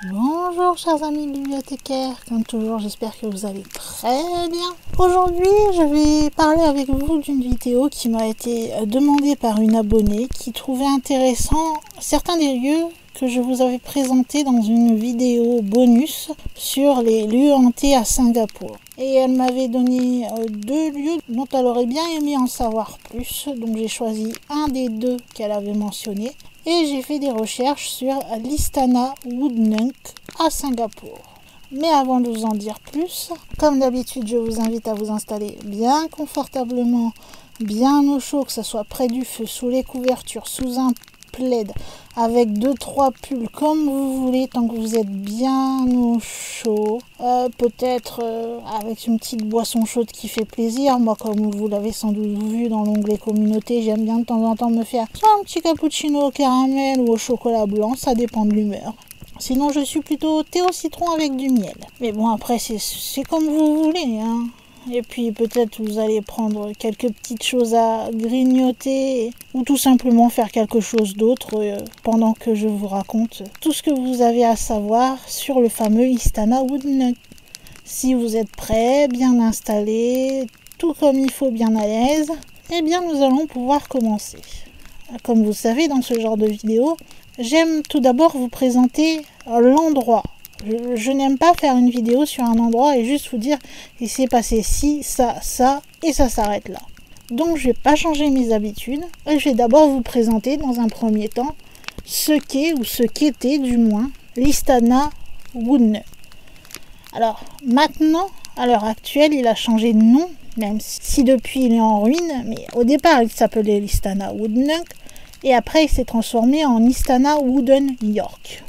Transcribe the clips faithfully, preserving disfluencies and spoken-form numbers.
Bonjour chers amis bibliothécaires, comme toujours j'espère que vous allez très bien. Aujourd'hui je vais parler avec vous d'une vidéo qui m'a été demandée par une abonnée qui trouvait intéressant certains des lieux que je vous avais présentés dans une vidéo bonus sur les lieux hantés à Singapour. Et elle m'avait donné deux lieux dont elle aurait bien aimé en savoir plus, donc j'ai choisi un des deux qu'elle avait mentionné. Et j'ai fait des recherches sur l'Istana Woodneuk à Singapour. Mais avant de vous en dire plus, comme d'habitude, je vous invite à vous installer bien confortablement, bien au chaud, que ce soit près du feu, sous les couvertures, sous un plaid, avec deux trois pulls comme vous voulez, tant que vous êtes bien au chaud. Euh, peut-être euh, avec une petite boisson chaude qui fait plaisir. Moi, comme vous l'avez sans doute vu dans l'onglet communauté, j'aime bien de temps en temps me faire soit un petit cappuccino au caramel ou au chocolat blanc, ça dépend de l'humeur. Sinon, je suis plutôt thé au citron avec du miel. Mais bon, après, c'est comme vous voulez, hein. Et puis peut-être vous allez prendre quelques petites choses à grignoter ou tout simplement faire quelque chose d'autre euh, pendant que je vous raconte tout ce que vous avez à savoir sur le fameux Istana Woodneuk. Si vous êtes prêts, bien installés, tout comme il faut, bien à l'aise, eh bien nous allons pouvoir commencer. Comme vous savez, dans ce genre de vidéo, j'aime tout d'abord vous présenter l'endroit. Je, je n'aime pas faire une vidéo sur un endroit et juste vous dire il s'est passé ci, ça, ça et ça s'arrête là. Donc je ne vais pas changer mes habitudes. Et je vais d'abord vous présenter dans un premier temps ce qu'est ou ce qu'était du moins l'Istana Woodneuk. Alors maintenant, à l'heure actuelle, il a changé de nom, même si depuis il est en ruine, mais au départ il s'appelait l'Istana Woodneuk et après il s'est transformé en Istana Wooden York.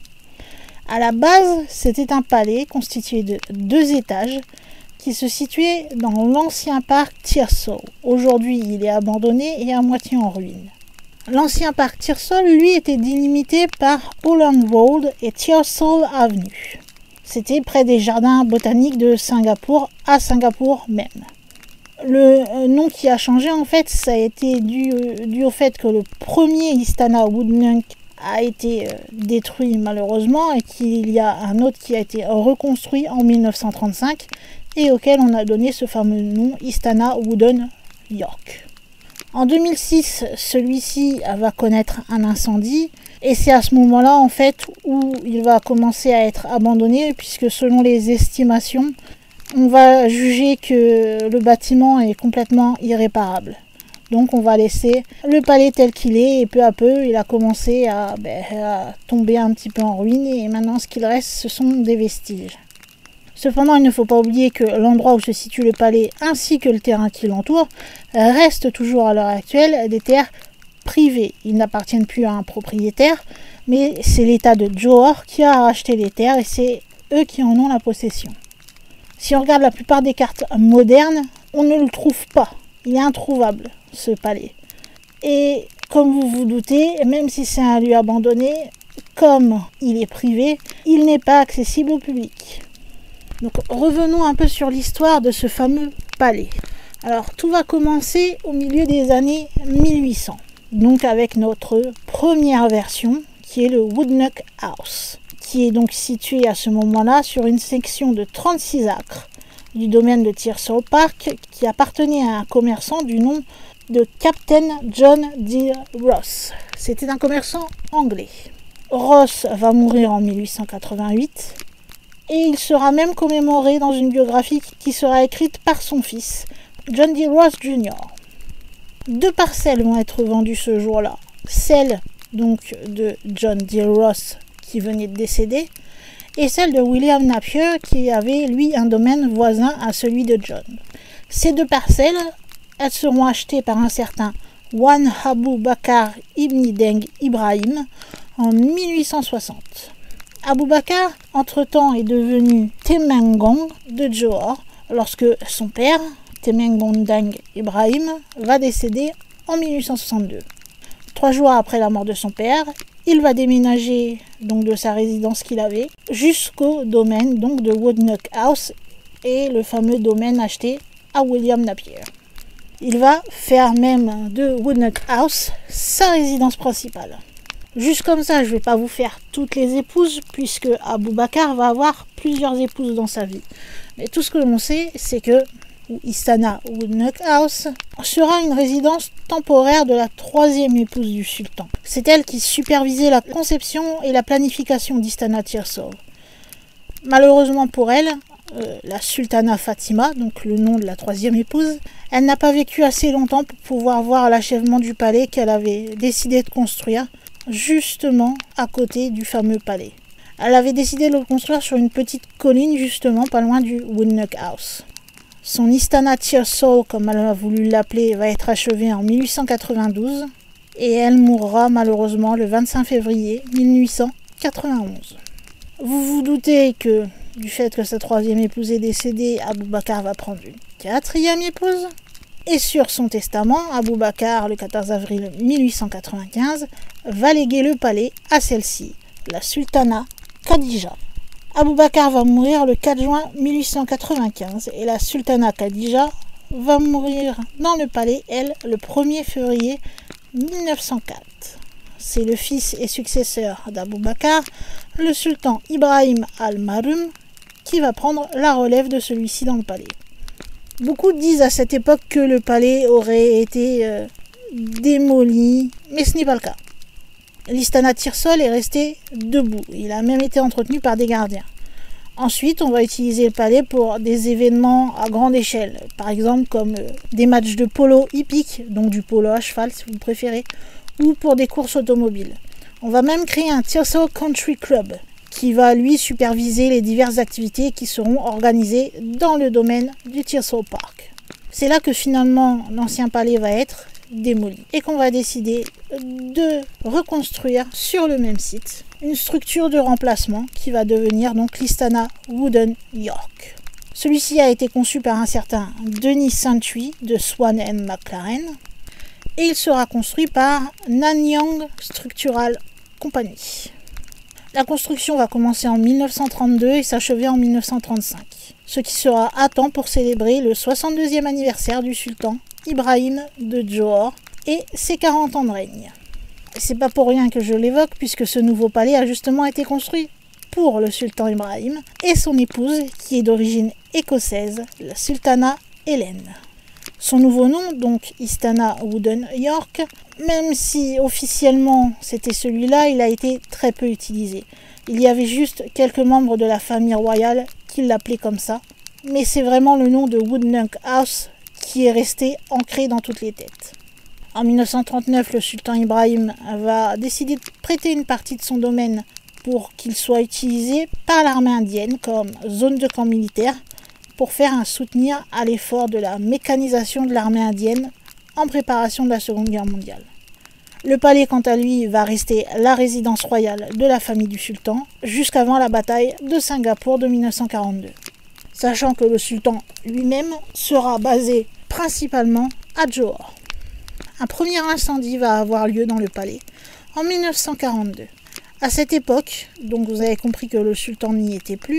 À la base, c'était un palais constitué de deux étages qui se situait dans l'ancien parc Thiersol. Aujourd'hui, il est abandonné et à moitié en ruine. L'ancien parc Thiersol, lui, était délimité par Holland Road et Thiersol Avenue. C'était près des jardins botaniques de Singapour, à Singapour même. Le nom qui a changé, en fait, ça a été dû, dû au fait que le premier Istana Woodneuk a été détruit malheureusement et qu'il y a un autre qui a été reconstruit en mille neuf cent trente-cinq et auquel on a donné ce fameux nom Istana Wooden York. En deux mille six, celui-ci va connaître un incendie et c'est à ce moment-là en fait où il va commencer à être abandonné puisque selon les estimations, on va juger que le bâtiment est complètement irréparable. Donc on va laisser le palais tel qu'il est et peu à peu il a commencé à, ben, à tomber un petit peu en ruine et maintenant ce qu'il reste ce sont des vestiges. Cependant il ne faut pas oublier que l'endroit où se situe le palais ainsi que le terrain qui l'entoure restent toujours à l'heure actuelle des terres privées. Ils n'appartiennent plus à un propriétaire mais c'est l'état de Johor qui a racheté les terres et c'est eux qui en ont la possession. Si on regarde la plupart des cartes modernes, on ne le trouve pas. Il est introuvable, ce palais. Et comme vous vous doutez, même si c'est un lieu abandonné, comme il est privé, il n'est pas accessible au public. Donc revenons un peu sur l'histoire de ce fameux palais. Alors tout va commencer au milieu des années mille huit cents. Donc avec notre première version, qui est le Woodneuk House, qui est donc situé à ce moment-là sur une section de trente-six acres du domaine de Thiersol Park qui appartenait à un commerçant du nom de Captain John D. Ross. C'était un commerçant anglais. Ross va mourir en mille huit cent quatre-vingt-huit et il sera même commémoré dans une biographie qui sera écrite par son fils, John D. Ross junior Deux parcelles vont être vendues ce jour-là. Celle donc de John D. Ross qui venait de décéder et celle de William Napier qui avait lui un domaine voisin à celui de John. Ces deux parcelles, elles seront achetées par un certain Wan Abu Bakar Ibn Deng Ibrahim en mille huit cent soixante. Abu Bakar, entre-temps, est devenu Temenggung de Johor lorsque son père, Temenggung Deng Ibrahim, va décéder en mille huit cent soixante-deux. Trois jours après la mort de son père, il va déménager donc de sa résidence qu'il avait jusqu'au domaine donc de Woodneuk House et le fameux domaine acheté à William Napier. Il va faire même de Woodneuk House sa résidence principale. Juste comme ça, je ne vais pas vous faire toutes les épouses, puisque Aboubakar va avoir plusieurs épouses dans sa vie. Mais tout ce que l'on sait, c'est que Istana Woodneuk House sera une résidence temporaire de la troisième épouse du sultan. C'est elle qui supervisait la conception et la planification d'Istana Tirsol. Malheureusement pour elle, euh, la sultana Fatima, donc le nom de la troisième épouse, elle n'a pas vécu assez longtemps pour pouvoir voir l'achèvement du palais qu'elle avait décidé de construire justement à côté du fameux palais. Elle avait décidé de le construire sur une petite colline justement pas loin du Woodneuk House. Son Istana Tirsol, comme elle a voulu l'appeler, va être achevée en mille huit cent quatre-vingt-douze et elle mourra malheureusement le vingt-cinq février mille huit cent quatre-vingt-onze. Vous vous doutez que du fait que sa troisième épouse est décédée, Aboubakar va prendre une quatrième épouse. Et sur son testament, Aboubakar, le quatorze avril mille huit cent quatre-vingt-quinze, va léguer le palais à celle-ci, la sultana Khadija. Aboubakar va mourir le quatre juin mille huit cent quatre-vingt-quinze et la sultana Khadija va mourir dans le palais, elle, le premier février mille neuf cent quatre. C'est le fils et successeur d'Aboubakar, le sultan Ibrahim al-Marum, qui va prendre la relève de celui-ci dans le palais. Beaucoup disent à cette époque que le palais aurait été euh, démoli, mais ce n'est pas le cas. L'Istana Tirsol est resté debout, il a même été entretenu par des gardiens. Ensuite, on va utiliser le palais pour des événements à grande échelle, par exemple comme euh, des matchs de polo hippique, donc du polo à cheval si vous préférez, ou pour des courses automobiles. On va même créer un Tirsol Country Club, qui va lui superviser les diverses activités qui seront organisées dans le domaine du Tirsol Park. C'est là que finalement l'ancien palais va être démoli et qu'on va décider de reconstruire sur le même site une structure de remplacement qui va devenir donc l'Istana Wooden York. Celui-ci a été conçu par un certain Denis Santry de Swan and McLaren et il sera construit par Nanyang Structural Company. La construction va commencer en mille neuf cent trente-deux et s'achever en mille neuf cent trente-cinq, ce qui sera à temps pour célébrer le soixante-deuxième anniversaire du sultan Ibrahim de Johor et ses quarante ans de règne. Et c'est pas pour rien que je l'évoque, puisque ce nouveau palais a justement été construit pour le sultan Ibrahim et son épouse, qui est d'origine écossaise, la sultana Hélène. Son nouveau nom, donc Istana Wooden York, même si officiellement c'était celui-là, il a été très peu utilisé. Il y avait juste quelques membres de la famille royale qui l'appelaient comme ça, mais c'est vraiment le nom de Woodneuk House qui est resté ancré dans toutes les têtes. En mille neuf cent trente-neuf, le sultan Ibrahim va décider de prêter une partie de son domaine pour qu'il soit utilisé par l'armée indienne comme zone de camp militaire, pour faire un soutenir à l'effort de la mécanisation de l'armée indienne en préparation de la Seconde Guerre mondiale. Le palais, quant à lui, va rester la résidence royale de la famille du sultan jusqu'avant la bataille de Singapour de mille neuf cent quarante-deux. Sachant que le sultan lui-même sera basé principalement à Johor. Un premier incendie va avoir lieu dans le palais en mille neuf cent quarante-deux. À cette époque, donc vous avez compris que le sultan n'y était plus,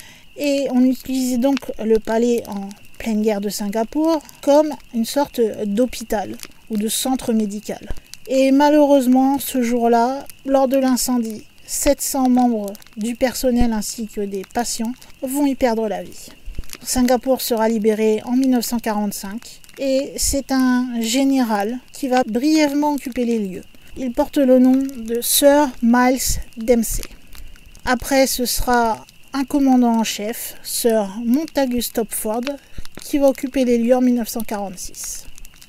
et on utilisait donc le palais en pleine guerre de Singapour comme une sorte d'hôpital ou de centre médical. Et malheureusement, ce jour-là, lors de l'incendie, sept cents membres du personnel ainsi que des patients vont y perdre la vie. Singapour sera libéré en mille neuf cent quarante-cinq et c'est un général qui va brièvement occuper les lieux. Il porte le nom de Sir Miles Dempsey. Après, ce sera un commandant en chef, Sir Montagu Stopford, qui va occuper les lieux en mille neuf cent quarante-six.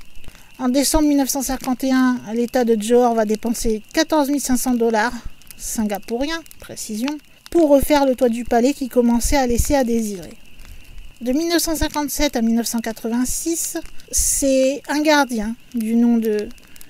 En décembre mille neuf cent cinquante et un, l'État de Johor va dépenser quatorze mille cinq cents dollars singapouriens, précision, pour refaire le toit du palais qui commençait à laisser à désirer. De mille neuf cent cinquante-sept à mille neuf cent quatre-vingt-six, c'est un gardien du nom de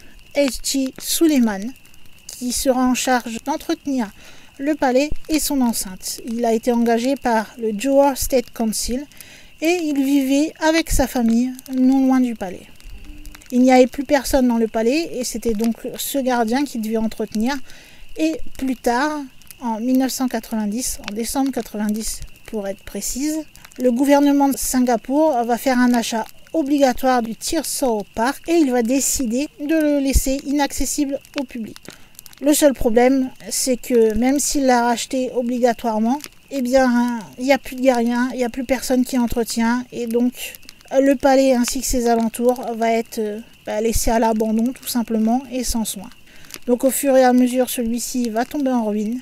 H G Suleiman qui sera en charge d'entretenir le palais et son enceinte. Il a été engagé par le Johor State Council et il vivait avec sa famille non loin du palais. Il n'y avait plus personne dans le palais et c'était donc ce gardien qui devait entretenir. Et plus tard, en mille neuf cent quatre-vingt-dix, en décembre quatre-vingt-dix pour être précise, le gouvernement de Singapour va faire un achat obligatoire du Tirsol Park et il va décider de le laisser inaccessible au public. Le seul problème, c'est que même s'il l'a racheté obligatoirement, eh bien, il n'y a plus de gardien, il n'y a plus personne qui entretient, et donc le palais ainsi que ses alentours va être euh, bah, laissé à l'abandon tout simplement et sans soin. Donc au fur et à mesure, celui-ci va tomber en ruine,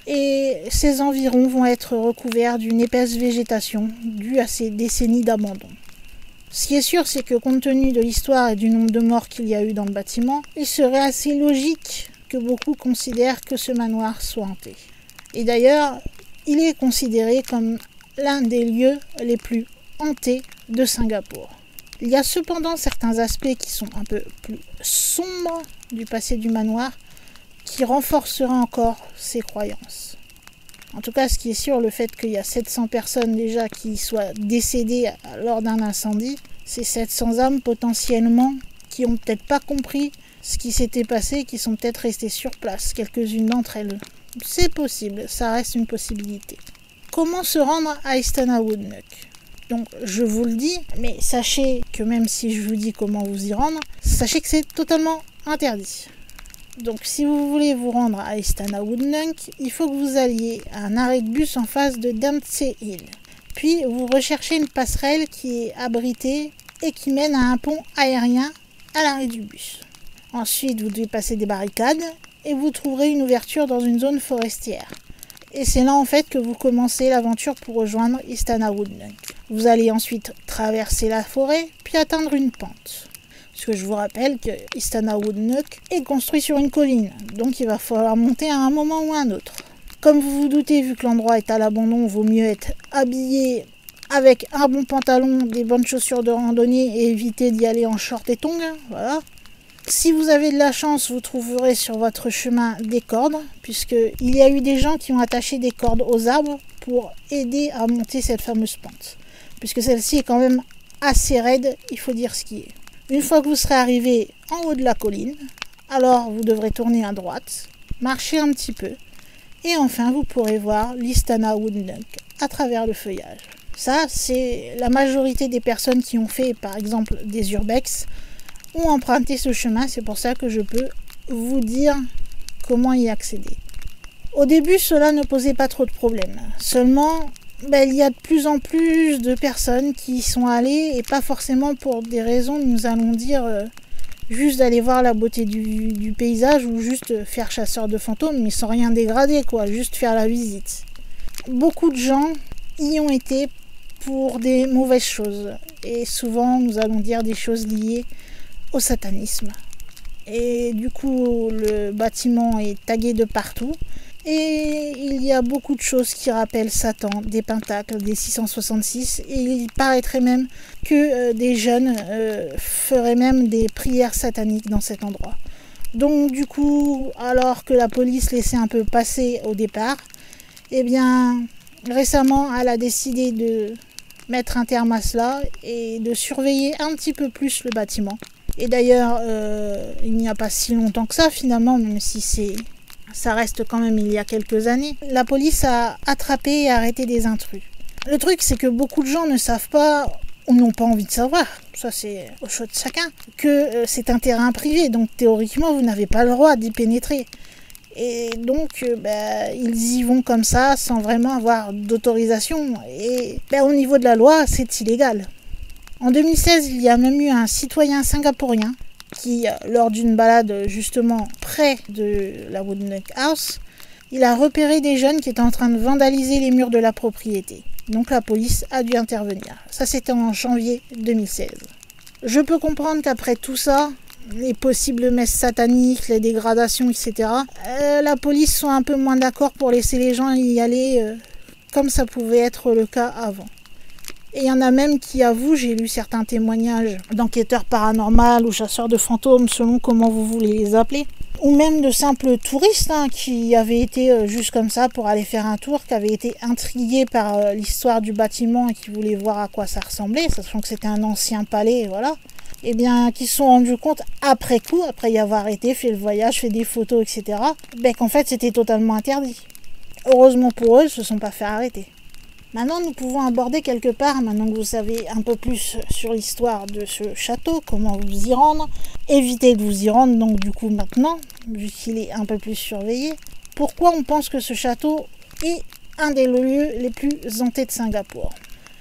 et ses environs vont être recouverts d'une épaisse végétation due à ces décennies d'abandon. Ce qui est sûr, c'est que compte tenu de l'histoire et du nombre de morts qu'il y a eu dans le bâtiment, il serait assez logique que beaucoup considèrent que ce manoir soit hanté. Et d'ailleurs, il est considéré comme l'un des lieux les plus hantés de Singapour. Il y a cependant certains aspects qui sont un peu plus sombres du passé du manoir qui renforceraient encore ces croyances. En tout cas, ce qui est sûr, le fait qu'il y a sept cents personnes déjà qui soient décédées lors d'un incendie, c'est sept cents âmes potentiellement qui n'ont peut-être pas compris ce qui s'était passé, qui sont peut-être restées sur place, quelques-unes d'entre elles. C'est possible, ça reste une possibilité. Comment se rendre à Istana Wood Nook ? Donc, je vous le dis, mais sachez que même si je vous dis comment vous y rendre, sachez que c'est totalement interdit. Donc, si vous voulez vous rendre à Istana Wood Nook, il faut que vous alliez à un arrêt de bus en face de Dempsey Hill. Puis, vous recherchez une passerelle qui est abritée et qui mène à un pont aérien à l'arrêt du bus. Ensuite, vous devez passer des barricades et vous trouverez une ouverture dans une zone forestière. Et c'est là en fait que vous commencez l'aventure pour rejoindre Istana Wood Nook. Vous allez ensuite traverser la forêt, puis atteindre une pente. Parce que je vous rappelle que Istana Wood Nook est construit sur une colline, donc il va falloir monter à un moment ou à un autre. Comme vous vous doutez, vu que l'endroit est à l'abandon, il vaut mieux être habillé avec un bon pantalon, des bonnes chaussures de randonnée et éviter d'y aller en short et tongs, voilà. Si vous avez de la chance, vous trouverez sur votre chemin des cordes, puisqu'il y a eu des gens qui ont attaché des cordes aux arbres pour aider à monter cette fameuse pente. Puisque celle-ci est quand même assez raide, il faut dire ce qui est. Une fois que vous serez arrivé en haut de la colline, alors vous devrez tourner à droite, marcher un petit peu, et enfin vous pourrez voir l'Istana Wood Nook à travers le feuillage. Ça, c'est la majorité des personnes qui ont fait, par exemple, des urbex, ont emprunté ce chemin, c'est pour ça que je peux vous dire comment y accéder. Au début, cela ne posait pas trop de problèmes. Seulement, ben, il y a de plus en plus de personnes qui y sont allées, et pas forcément pour des raisons, nous allons dire, euh, juste d'aller voir la beauté du, du paysage, ou juste faire chasseur de fantômes, mais sans rien dégrader, quoi, juste faire la visite. Beaucoup de gens y ont été pour des mauvaises choses, et souvent, nous allons dire des choses liées au satanisme. Et du coup, le bâtiment est tagué de partout. Et il y a beaucoup de choses qui rappellent Satan, des pentacles, des six cent soixante-six. Et il paraîtrait même que euh, des jeunes euh, feraient même des prières sataniques dans cet endroit. Donc du coup, alors que la police laissait un peu passer au départ, eh bien, récemment, elle a décidé de mettre un terme à cela et de surveiller un petit peu plus le bâtiment. Et d'ailleurs, euh, il n'y a pas si longtemps que ça, finalement, même si c'est, ça reste quand même il y a quelques années, la police a attrapé et arrêté des intrus. Le truc, c'est que beaucoup de gens ne savent pas, ou n'ont pas envie de savoir, ça c'est au choix de chacun, que euh, c'est un terrain privé, donc théoriquement, vous n'avez pas le droit d'y pénétrer. Et donc, euh, bah, ils y vont comme ça, sans vraiment avoir d'autorisation. Et bah, au niveau de la loi, c'est illégal. En deux mille seize, il y a même eu un citoyen singapourien qui, lors d'une balade justement près de la Wood Nook House, il a repéré des jeunes qui étaient en train de vandaliser les murs de la propriété. Donc la police a dû intervenir. Ça, c'était en janvier deux mille seize. Je peux comprendre qu'après tout ça, les possibles messes sataniques, les dégradations, et cetera, euh, la police soit un peu moins d'accord pour laisser les gens y aller euh, comme ça pouvait être le cas avant. Et il y en a même qui avouent, j'ai lu certains témoignages d'enquêteurs paranormaux ou chasseurs de fantômes, selon comment vous voulez les appeler, ou même de simples touristes hein, qui avaient été euh, juste comme ça pour aller faire un tour, qui avaient été intrigués par euh, l'histoire du bâtiment et qui voulaient voir à quoi ça ressemblait, sachant que c'était un ancien palais, voilà. Et bien, qui se sont rendus compte après coup, après y avoir été, fait le voyage, fait des photos, et cetera, ben, qu'en fait c'était totalement interdit. Heureusement pour eux, ils ne se sont pas fait arrêter. Maintenant, nous pouvons aborder quelque part, maintenant que vous savez un peu plus sur l'histoire de ce château, comment vous y rendre, éviter de vous y rendre, donc du coup maintenant, vu qu'il est un peu plus surveillé, pourquoi on pense que ce château est un des lieux les plus hantés de Singapour.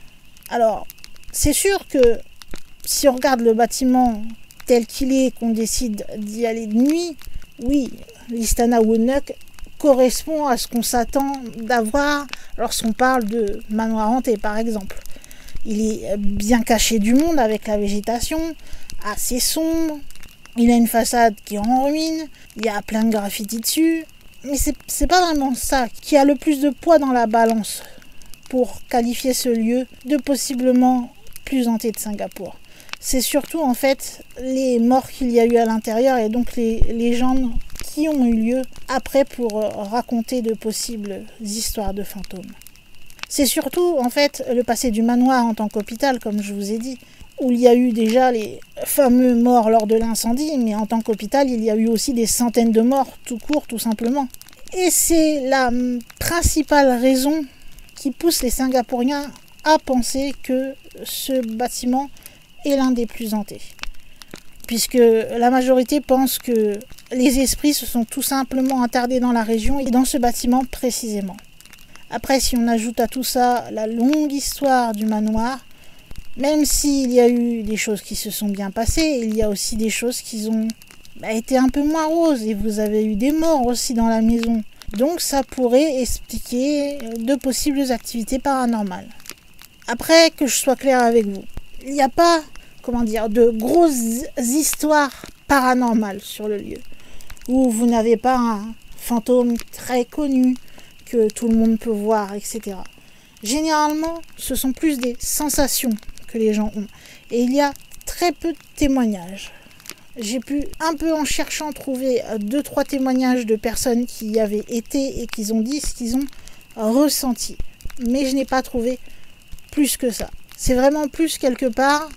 Alors, c'est sûr que si on regarde le bâtiment tel qu'il est et qu'on décide d'y aller de nuit, oui, l'Istana Won Nuk correspond à ce qu'on s'attend d'avoir lorsqu'on parle de manoir hanté par exemple. Il est bien caché du monde avec la végétation, assez sombre, il a une façade qui est en ruine, il y a plein de graffitis dessus, mais c'est, c'est pas vraiment ça qui a le plus de poids dans la balance pour qualifier ce lieu de possiblement plus hanté de Singapour. C'est surtout en fait les morts qu'il y a eu à l'intérieur et donc les légendes qui ont eu lieu après pour raconter de possibles histoires de fantômes. C'est surtout en fait le passé du manoir en tant qu'hôpital, comme je vous ai dit, où il y a eu déjà les fameux morts lors de l'incendie, mais en tant qu'hôpital, il y a eu aussi des centaines de morts tout court, tout simplement. Et c'est la principale raison qui pousse les Singapouriens à penser que ce bâtiment est l'un des plus hantés. Puisque la majorité pense que les esprits se sont tout simplement attardés dans la région et dans ce bâtiment précisément. Après, si on ajoute à tout ça la longue histoire du manoir, même s'il y a eu des choses qui se sont bien passées, il y a aussi des choses qui ont bah, été un peu moins roses et vous avez eu des morts aussi dans la maison. Donc ça pourrait expliquer de possibles activités paranormales. Après, que je sois clair avec vous, il n'y a pas, comment dire, de grosses histoires paranormales sur le lieu, où vous n'avez pas un fantôme très connu que tout le monde peut voir, et cetera. Généralement, ce sont plus des sensations que les gens ont. Et il y a très peu de témoignages. J'ai pu, un peu en cherchant, trouver deux trois témoignages de personnes qui y avaient été et qui ont dit ce qu'ils ont ressenti. Mais je n'ai pas trouvé plus que ça. C'est vraiment plus quelque part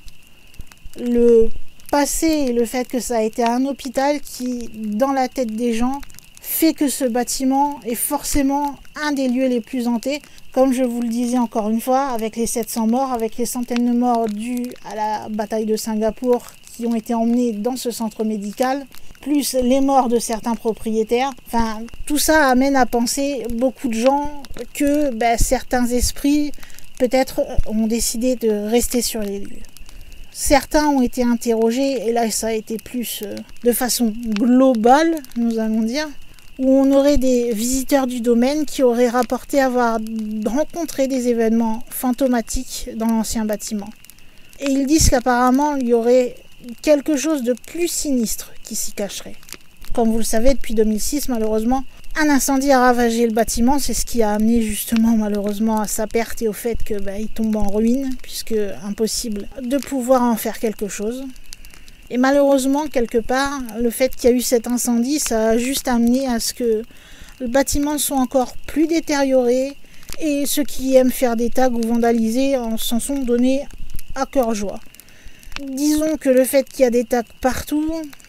le passé et le fait que ça a été un hôpital qui, dans la tête des gens, fait que ce bâtiment est forcément un des lieux les plus hantés. Comme je vous le disais encore une fois, avec les sept cents morts, avec les centaines de morts dus à la bataille de Singapour qui ont été emmenés dans ce centre médical, plus les morts de certains propriétaires. Enfin, tout ça amène à penser beaucoup de gens que ben, certains esprits peut-être ont décidé de rester sur les lieux. Certains ont été interrogés, et là ça a été plus euh, de façon globale, nous allons dire, où on aurait des visiteurs du domaine qui auraient rapporté avoir rencontré des événements fantomatiques dans l'ancien bâtiment. Et ils disent qu'apparemment il y aurait quelque chose de plus sinistre qui s'y cacherait. Comme vous le savez, depuis deux mille six, malheureusement, un incendie a ravagé le bâtiment. C'est ce qui a amené justement malheureusement à sa perte et au fait qu'il bah, tombe en ruine, puisque impossible de pouvoir en faire quelque chose. Et malheureusement, quelque part, le fait qu'il y a eu cet incendie, ça a juste amené à ce que le bâtiment soit encore plus détérioré et ceux qui aiment faire des tags ou vandaliser s'en sont donnés à cœur joie. Disons que le fait qu'il y a des tags partout,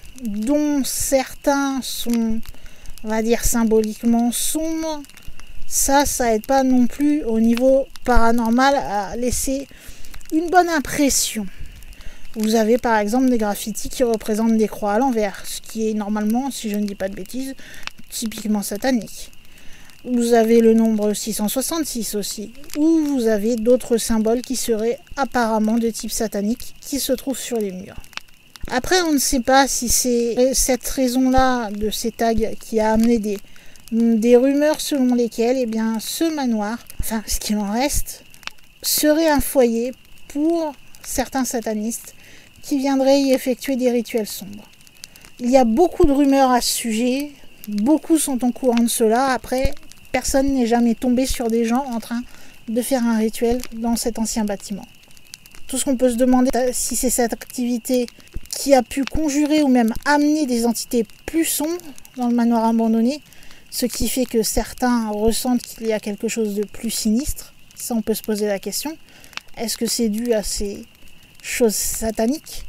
dont certains sont, on va dire, symboliquement sombres, ça, ça aide pas non plus au niveau paranormal à laisser une bonne impression. Vous avez par exemple des graffitis qui représentent des croix à l'envers, ce qui est normalement, si je ne dis pas de bêtises, typiquement satanique. Vous avez le nombre six cent soixante-six aussi, où vous avez d'autres symboles qui seraient apparemment de type satanique qui se trouvent sur les murs. Après, on ne sait pas si c'est cette raison-là de ces tags qui a amené des, des rumeurs selon lesquelles eh bien, ce manoir, enfin ce qu'il en reste, serait un foyer pour certains satanistes qui viendraient y effectuer des rituels sombres. Il y a beaucoup de rumeurs à ce sujet, beaucoup sont au courant de cela. Après, personne n'est jamais tombé sur des gens en train de faire un rituel dans cet ancien bâtiment. Tout ce qu'on peut se demander, si c'est cette activité qui a pu conjurer ou même amener des entités plus sombres dans le manoir abandonné, ce qui fait que certains ressentent qu'il y a quelque chose de plus sinistre. Ça, on peut se poser la question. Est-ce que c'est dû à ces choses sataniques?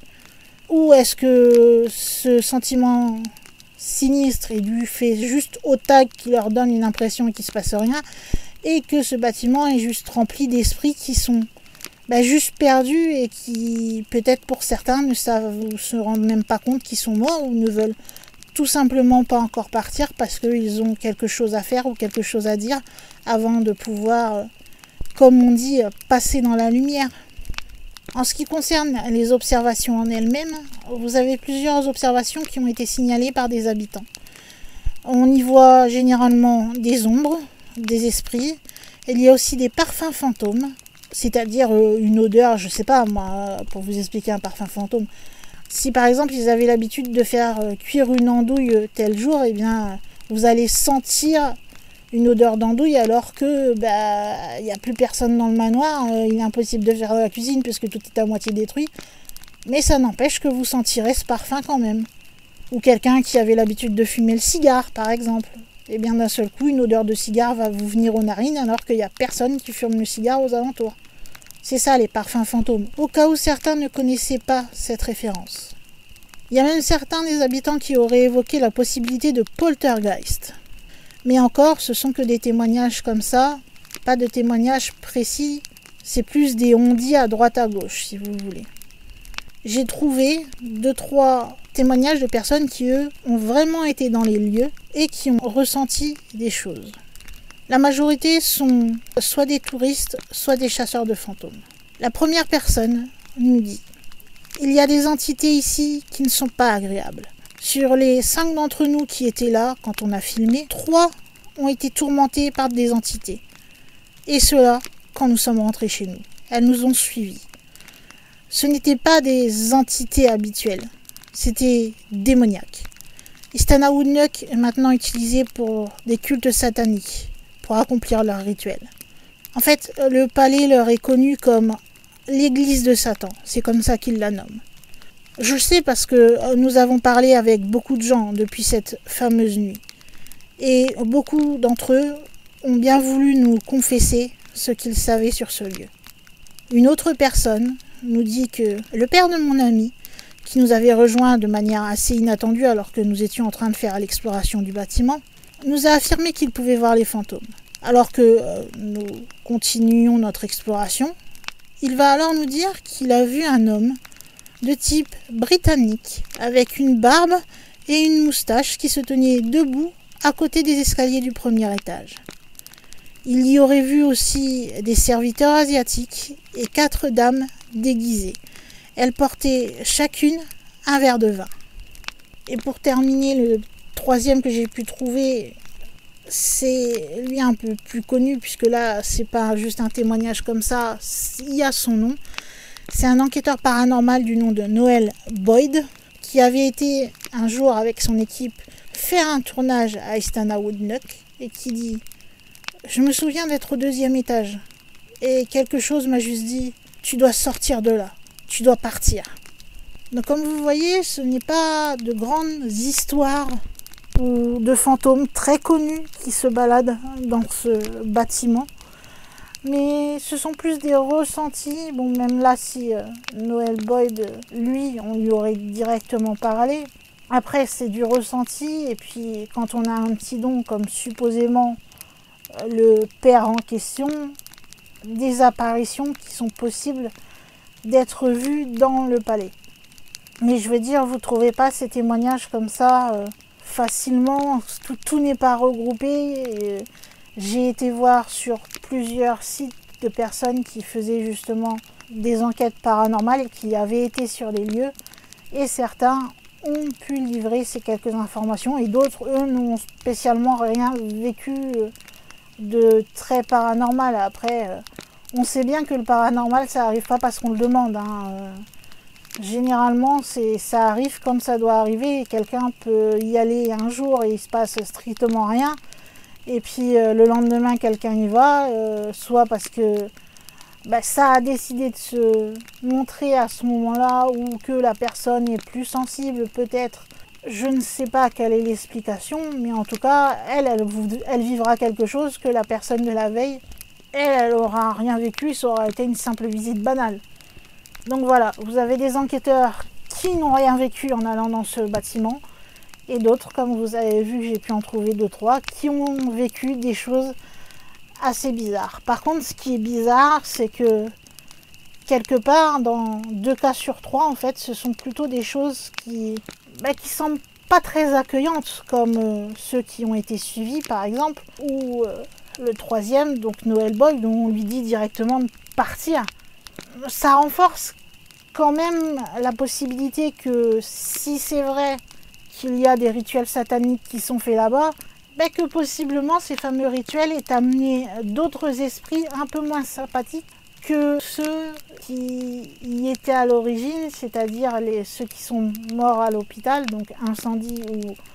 Ou est-ce que ce sentiment sinistre est dû fait juste au tag qui leur donne une impression qu'il ne se passe rien et que ce bâtiment est juste rempli d'esprits qui sont bah, juste perdus et qui, peut-être pour certains, ne savent, se rendent même pas compte qu'ils sont morts ou ne veulent tout simplement pas encore partir parce qu'ils ont quelque chose à faire ou quelque chose à dire avant de pouvoir, comme on dit, passer dans la lumière. En ce qui concerne les observations en elles-mêmes, vous avez plusieurs observations qui ont été signalées par des habitants. On y voit généralement des ombres, des esprits. Il y a aussi des parfums fantômes, c'est-à-dire une odeur, je ne sais pas moi, pour vous expliquer un parfum fantôme. Si par exemple ils avaient l'habitude de faire cuire une andouille tel jour, eh bien vous allez sentir une odeur d'andouille alors que bah il n'y a plus personne dans le manoir, euh, il est impossible de faire de la cuisine puisque tout est à moitié détruit. Mais ça n'empêche que vous sentirez ce parfum quand même. Ou quelqu'un qui avait l'habitude de fumer le cigare par exemple. Et bien d'un seul coup, une odeur de cigare va vous venir aux narines alors qu'il n'y a personne qui fume le cigare aux alentours. C'est ça les parfums fantômes, au cas où certains ne connaissaient pas cette référence. Il y a même certains des habitants qui auraient évoqué la possibilité de poltergeist. Mais encore, ce sont que des témoignages comme ça, pas de témoignages précis, c'est plus des on-dit à droite à gauche, si vous voulez. J'ai trouvé deux, trois témoignages de personnes qui, eux, ont vraiment été dans les lieux et qui ont ressenti des choses. La majorité sont soit des touristes, soit des chasseurs de fantômes. La première personne nous dit « Il y a des entités ici qui ne sont pas agréables. Sur les cinq d'entre nous qui étaient là quand on a filmé, trois ont été tourmentés par des entités. Et cela quand nous sommes rentrés chez nous. Elles nous ont suivis. Ce n'étaient pas des entités habituelles, c'était démoniaque. Istanaoudnuk est maintenant utilisé pour des cultes sataniques, pour accomplir leurs rituels. En fait, le palais leur est connu comme l'église de Satan, c'est comme ça qu'ils la nomment. Je le sais parce que nous avons parlé avec beaucoup de gens depuis cette fameuse nuit. Et beaucoup d'entre eux ont bien voulu nous confesser ce qu'ils savaient sur ce lieu. Une autre personne nous dit que le père de mon ami, qui nous avait rejoints de manière assez inattendue alors que nous étions en train de faire l'exploration du bâtiment, nous a affirmé qu'il pouvait voir les fantômes. Alors que euh, nous continuions notre exploration, il va alors nous dire qu'il a vu un homme de type britannique, avec une barbe et une moustache qui se tenait debout à côté des escaliers du premier étage. Il y aurait vu aussi des serviteurs asiatiques et quatre dames déguisées. Elles portaient chacune un verre de vin. Et pour terminer, le troisième que j'ai pu trouver, c'est lui un peu plus connu, puisque là, c'est pas juste un témoignage comme ça, il y a son nom. C'est un enquêteur paranormal du nom de Noel Boyd, qui avait été un jour avec son équipe faire un tournage à Istanaoudnuk et qui dit « Je me souviens d'être au deuxième étage et quelque chose m'a juste dit « Tu dois sortir de là, tu dois partir ». Donc comme vous voyez, ce n'est pas de grandes histoires ou de fantômes très connus qui se baladent dans ce bâtiment. Mais ce sont plus des ressentis. Bon, même là, si euh, Noel Boyd, lui, on lui aurait directement parlé. Après, c'est du ressenti. Et puis, quand on a un petit don, comme supposément euh, le père en question, des apparitions qui sont possibles d'être vues dans le palais. Mais je veux dire, vous ne trouvez pas ces témoignages comme ça euh, facilement. Tout, tout n'est pas regroupé. Et, j'ai été voir sur plusieurs sites de personnes qui faisaient justement des enquêtes paranormales et qui avaient été sur les lieux. Et certains ont pu livrer ces quelques informations et d'autres, eux, n'ont spécialement rien vécu de très paranormal. Après, on sait bien que le paranormal, ça n'arrive pas parce qu'on le demande. Hein. Généralement, c'est, ça arrive comme ça doit arriver. Quelqu'un peut y aller un jour et il ne se passe strictement rien. Et puis euh, le lendemain, quelqu'un y va, euh, soit parce que bah, ça a décidé de se montrer à ce moment-là, ou que la personne est plus sensible, peut-être. Je ne sais pas quelle est l'explication, mais en tout cas, elle, elle, elle vivra quelque chose que la personne de la veille, elle, elle aura rien vécu, ça aura été une simple visite banale. Donc voilà, vous avez des enquêteurs qui n'ont rien vécu en allant dans ce bâtiment, et d'autres, comme vous avez vu, j'ai pu en trouver deux, trois, qui ont vécu des choses assez bizarre. Par contre, ce qui est bizarre, c'est que quelque part, dans deux cas sur trois, en fait, ce sont plutôt des choses qui, bah, qui semblent pas très accueillantes, comme euh, ceux qui ont été suivis, par exemple, ou euh, le troisième, donc Noël Boy, dont on lui dit directement de partir. Ça renforce quand même la possibilité que, si c'est vrai qu'il y a des rituels sataniques qui sont faits là-bas, bah, que possiblement ces fameux rituels aient amené d'autres esprits un peu moins sympathiques que ceux qui y étaient à l'origine, c'est-à-dire les, ceux qui sont morts à l'hôpital, donc incendie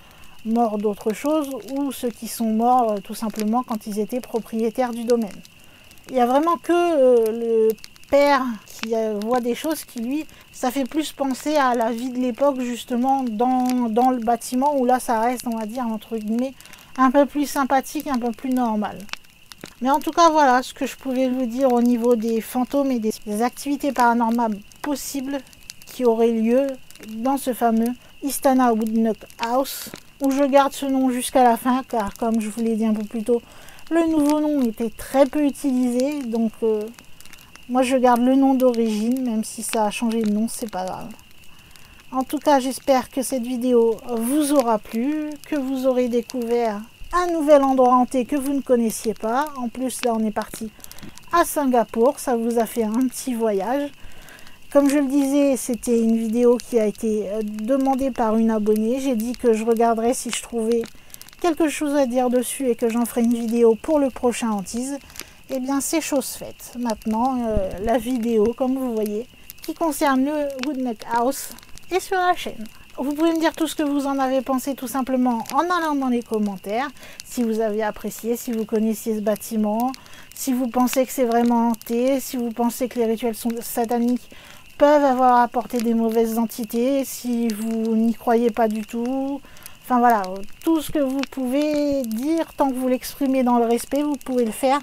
ou morts d'autre chose, ou ceux qui sont morts euh, tout simplement quand ils étaient propriétaires du domaine. Il n'y a vraiment que euh, le père qui euh, voit des choses qui, lui, ça fait plus penser à la vie de l'époque, justement, dans, dans le bâtiment, où là, ça reste, on va dire, entre guillemets, un peu plus sympathique, un peu plus normal. Mais en tout cas, voilà ce que je pouvais vous dire au niveau des fantômes et des, des activités paranormales possibles qui auraient lieu dans ce fameux Istana Woodnock House, où je garde ce nom jusqu'à la fin, car comme je vous l'ai dit un peu plus tôt, le nouveau nom était très peu utilisé, donc euh, moi je garde le nom d'origine, même si ça a changé de nom, c'est pas grave. En tout cas, j'espère que cette vidéo vous aura plu, que vous aurez découvert un nouvel endroit hanté que vous ne connaissiez pas. En plus, là, on est parti à Singapour. Ça vous a fait un petit voyage. Comme je le disais, c'était une vidéo qui a été demandée par une abonnée. J'ai dit que je regarderais si je trouvais quelque chose à dire dessus et que j'en ferai une vidéo pour le prochain Hantise. Eh bien, c'est chose faite. Maintenant, euh, la vidéo, comme vous voyez, qui concerne le Woodnock House, est sur la chaîne. Vous pouvez me dire tout ce que vous en avez pensé tout simplement en allant dans les commentaires. Si vous avez apprécié, si vous connaissiez ce bâtiment, si vous pensez que c'est vraiment hanté, si vous pensez que les rituels sont sataniques peuvent avoir apporté des mauvaises entités, si vous n'y croyez pas du tout. Enfin voilà, tout ce que vous pouvez dire, tant que vous l'exprimez dans le respect, vous pouvez le faire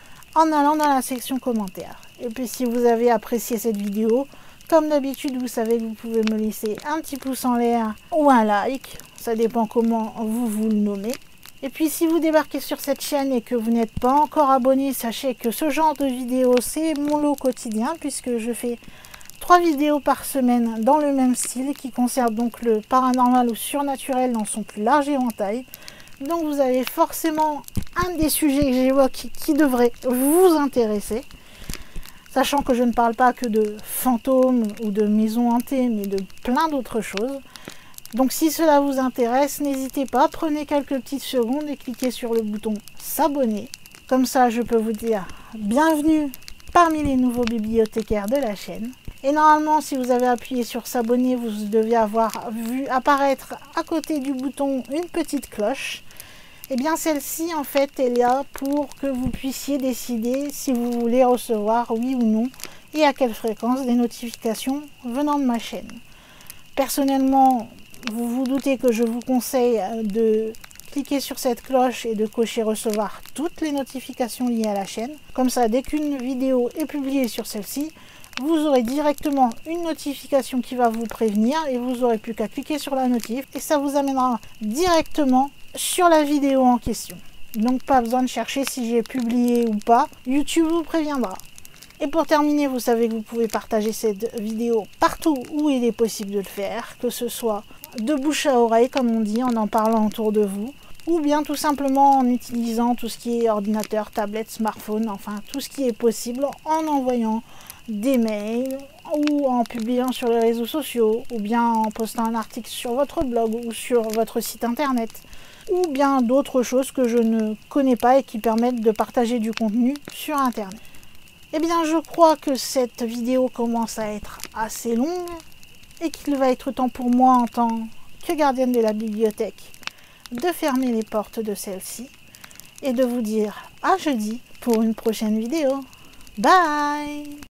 en allant dans la section commentaires. Et puis si vous avez apprécié cette vidéo, comme d'habitude, vous savez que vous pouvez me laisser un petit pouce en l'air ou un like. Ça dépend comment vous vous le nommez. Et puis, si vous débarquez sur cette chaîne et que vous n'êtes pas encore abonné, sachez que ce genre de vidéo, c'est mon lot quotidien, puisque je fais trois vidéos par semaine dans le même style, qui concernent donc le paranormal ou surnaturel dans son plus large éventail. Donc, vous avez forcément un des sujets que j'évoque qui devrait vous intéresser. Sachant que je ne parle pas que de fantômes ou de maisons hantées, mais de plein d'autres choses. Donc si cela vous intéresse, n'hésitez pas, prenez quelques petites secondes et cliquez sur le bouton s'abonner. Comme ça, je peux vous dire bienvenue parmi les nouveaux bibliothécaires de la chaîne. Et normalement, si vous avez appuyé sur s'abonner, vous devez avoir vu apparaître à côté du bouton une petite cloche. Et bien celle-ci, en fait, elle est là pour que vous puissiez décider si vous voulez recevoir, oui ou non, et à quelle fréquence, des notifications venant de ma chaîne. Personnellement, vous vous doutez que je vous conseille de cliquer sur cette cloche et de cocher recevoir toutes les notifications liées à la chaîne. Comme ça, dès qu'une vidéo est publiée sur celle-ci, vous aurez directement une notification qui va vous prévenir et vous n'aurez plus qu'à cliquer sur la notif et ça vous amènera directement sur la vidéo en question. Donc pas besoin de chercher si j'ai publié ou pas, YouTube vous préviendra. Et pour terminer, vous savez que vous pouvez partager cette vidéo partout où il est possible de le faire, que ce soit de bouche à oreille comme on dit, en en parlant autour de vous, ou bien tout simplement en utilisant tout ce qui est ordinateur, tablette, smartphone, enfin tout ce qui est possible en envoyant des mails ou en publiant sur les réseaux sociaux ou bien en postant un article sur votre blog ou sur votre site internet ou bien d'autres choses que je ne connais pas et qui permettent de partager du contenu sur internet. Eh bien je crois que cette vidéo commence à être assez longue et qu'il va être temps pour moi en tant que gardienne de la bibliothèque de fermer les portes de celle-ci et de vous dire à jeudi pour une prochaine vidéo. Bye!